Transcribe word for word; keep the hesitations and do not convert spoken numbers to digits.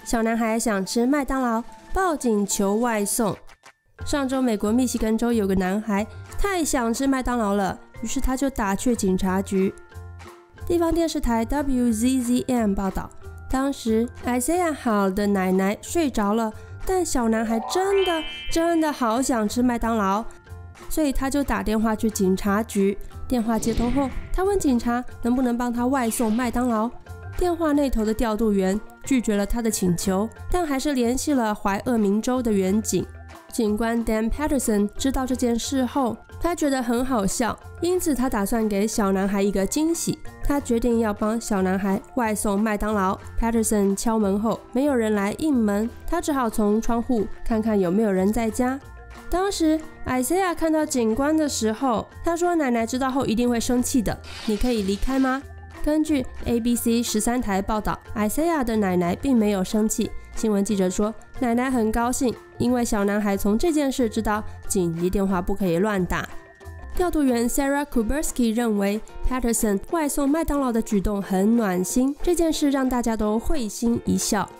小男孩想吃麦当劳，报警求外送。上周美国密西根州有个男孩太想吃麦当劳了，于是他就打去警察局。地方电视台 W Z Z M 报道，当时 Isaiah Hall 的奶奶睡着了，但小男孩真的真的好想吃麦当劳，所以他就打电话去警察局。电话接通后，他问警察能不能帮他外送麦当劳。电话那头的调度员拒绝了他的请求，但还是联系了怀俄明州的远警。警官 Dan Patterson 知道这件事后，他觉得很好笑，因此他打算给小男孩一个惊喜。他决定要帮小男孩外送麦当劳。Patterson 敲门后，没有人来应门，他只好从窗户看看有没有人在家。当时 Isaiah 看到警官的时候，他说奶奶知道后一定会生气的，你可以离开吗？根据 A B C 十三台报道， Isaiah 的奶奶并没有生气。新闻记者说，奶奶很高兴，因为小男孩从这件事知道紧急电话不可以乱打。调度员 Sarah Kuberski 认为 Patterson 外送麦当劳的举动很暖心，这件事让大家都会心一笑。